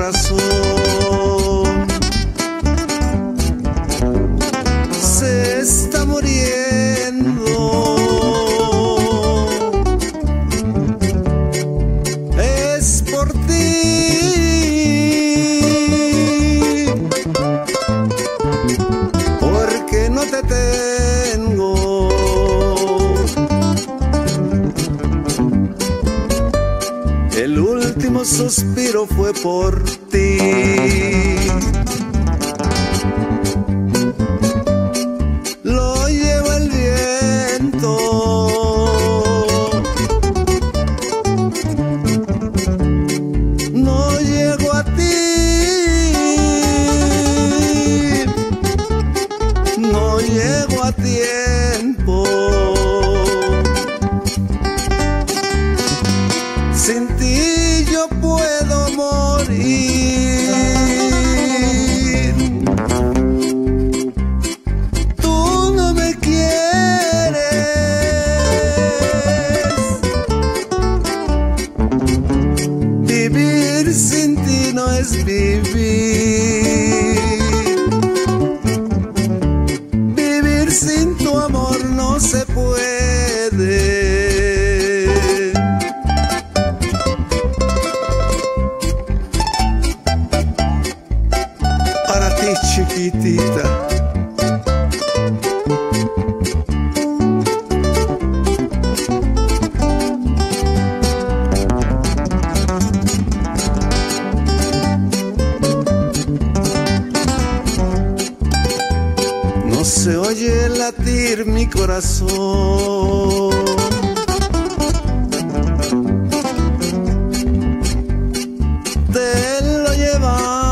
corazón se está muriendo. Es por ti, porque no te tengo. El último suspiro fue por ti. Lo lleva el viento. No llego a ti. No llego a tiempo. Sin ti yo puedo morir. Tú no me quieres. Vivir sin ti no es vivir. Vivir sin tu amor no se puede. Para ti, chiquitita. No se oye latir mi corazón. Te lo lleva